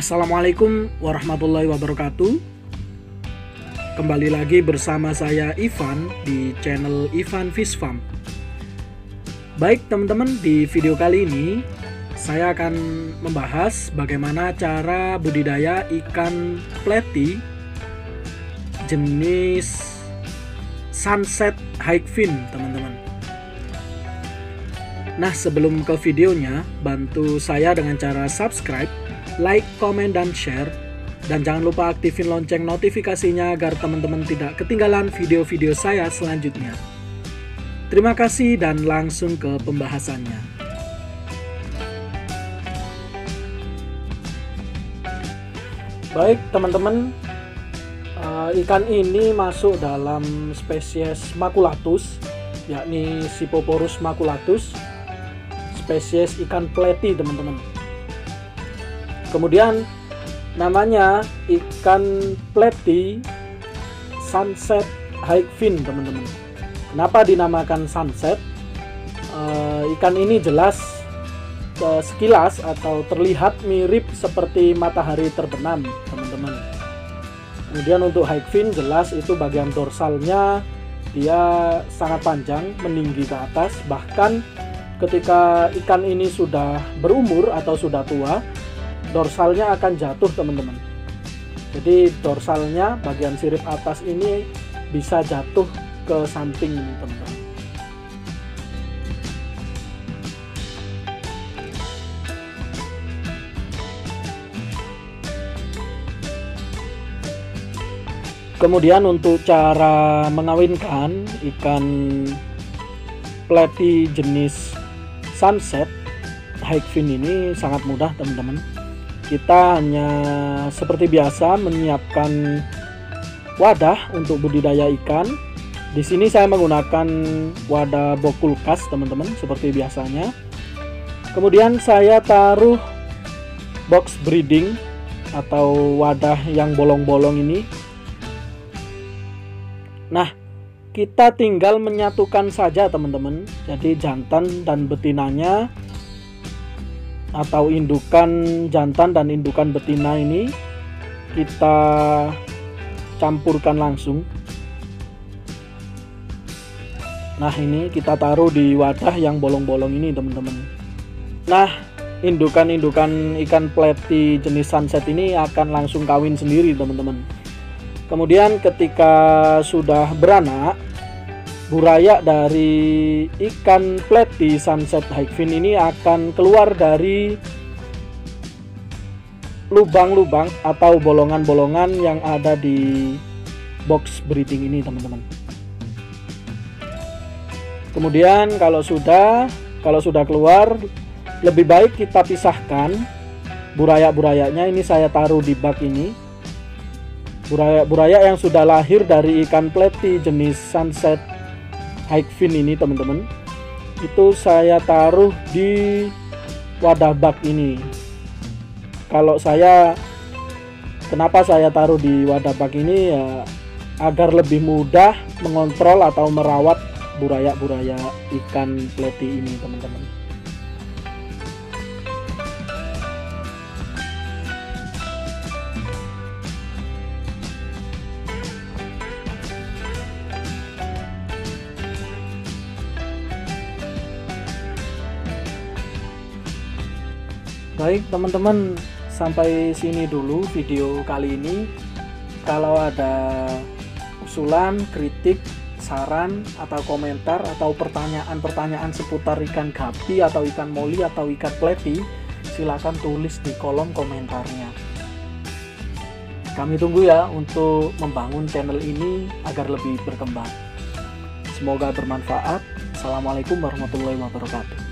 Assalamualaikum warahmatullahi wabarakatuh. Kembali lagi bersama saya Ivan di channel Ivan Fish Farm. Baik teman-teman, di video kali ini saya akan membahas bagaimana cara budidaya ikan platy jenis sunset hikefin, teman-teman. Nah, sebelum ke videonya, bantu saya dengan cara subscribe, like, komen, dan share. Dan jangan lupa aktifin lonceng notifikasinya agar teman-teman tidak ketinggalan video-video saya selanjutnya. Terima kasih dan langsung ke pembahasannya. Baik teman-teman, ikan ini masuk dalam spesies Maculatus, yakni Scyphoporus maculatus, spesies ikan platy, teman-teman. Kemudian namanya ikan platy sunset hikefin, teman-teman. Kenapa dinamakan sunset? Ikan ini jelas sekilas atau terlihat mirip seperti matahari terbenam, teman-teman. Kemudian untuk hikefin jelas itu bagian dorsalnya dia sangat panjang, meninggi ke atas. Bahkan ketika ikan ini sudah berumur atau sudah tua, dorsalnya akan jatuh, teman-teman. Jadi dorsalnya bagian sirip atas ini bisa jatuh ke samping ini, teman-teman. Kemudian untuk cara mengawinkan ikan platy jenis sunset hikefin ini sangat mudah, teman-teman. Kita hanya seperti biasa menyiapkan wadah untuk budidaya ikan. Di sini saya menggunakan wadah box kulkas, teman-teman, seperti biasanya. Kemudian saya taruh box breeding atau wadah yang bolong-bolong ini. Nah, kita tinggal menyatukan saja, teman-teman. Jadi jantan dan betinanya atau indukan jantan dan indukan betina ini kita campurkan langsung. Nah, ini kita taruh di wadah yang bolong-bolong ini, teman-teman. Nah, indukan-indukan ikan platy jenis sunset ini akan langsung kawin sendiri, teman-teman. Kemudian ketika sudah beranak, buraya dari ikan platy sunset hikefin ini akan keluar dari lubang-lubang atau bolongan-bolongan yang ada di box breeding ini, teman-teman. Kemudian kalau sudah keluar, lebih baik kita pisahkan buraya-burayanya. Ini saya taruh di bak ini. Buraya yang sudah lahir dari ikan platy jenis sunset hikefin ini, teman-teman, itu saya taruh di wadah bak ini. Kenapa saya taruh di wadah bak ini? Ya, agar lebih mudah mengontrol atau merawat buraya-buraya ikan platy ini, teman-teman. Baik teman-teman, sampai sini dulu video kali ini. Kalau ada usulan, kritik, saran, atau komentar, atau pertanyaan-pertanyaan seputar ikan gapi atau ikan moli atau ikan platy, silakan tulis di kolom komentarnya. Kami tunggu ya untuk membangun channel ini agar lebih berkembang. Semoga bermanfaat. Assalamualaikum warahmatullahi wabarakatuh.